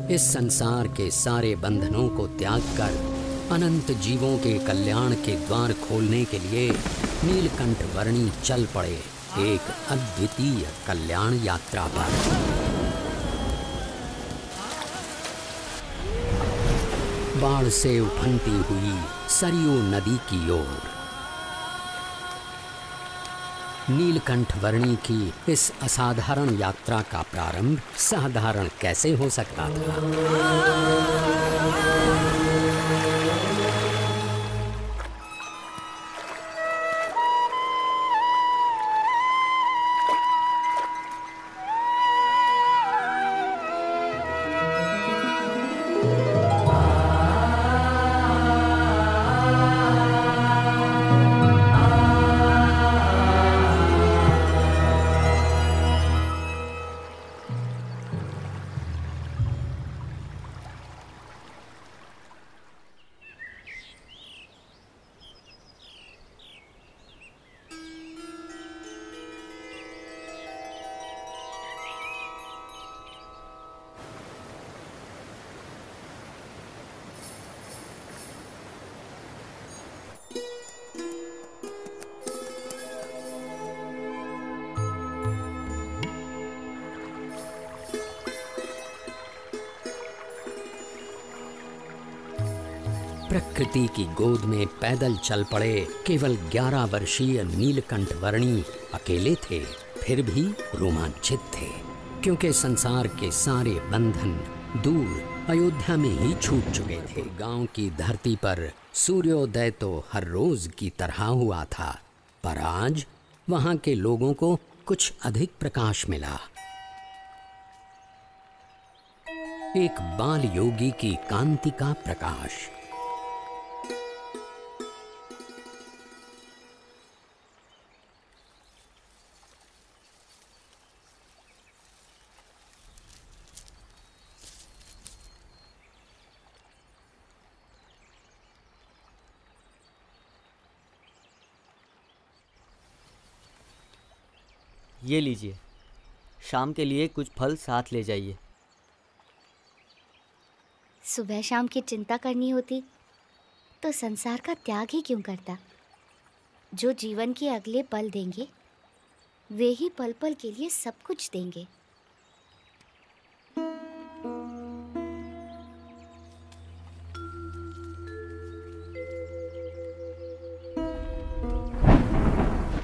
इस संसार के सारे बंधनों को त्याग कर अनंत जीवों के कल्याण के द्वार खोलने के लिए नीलकंठ वर्णी चल पड़े एक अद्वितीय कल्याण यात्रा पर। बाढ़ से उफनती हुई सरयू नदी की ओर नीलकंठ वर्णी की इस असाधारण यात्रा का प्रारंभ साधारण कैसे हो सकता था। प्रकृति की गोद में पैदल चल पड़े केवल 11 वर्षीय नीलकंठ वर्णी अकेले थे, फिर भी रोमांचित थे, क्योंकि संसार के सारे बंधन दूर अयोध्या में ही छूट चुके थे। गांव की धरती पर सूर्योदय तो हर रोज की तरह हुआ था, पर आज वहां के लोगों को कुछ अधिक प्रकाश मिला। एक बाल योगी की कांति का प्रकाश। ये लीजिए, शाम के लिए कुछ फल साथ ले जाइए। सुबह शाम की चिंता करनी होती तो संसार का त्याग ही क्यों करता। जो जीवन के अगले पल देंगे वे ही पल पल के लिए सब कुछ देंगे।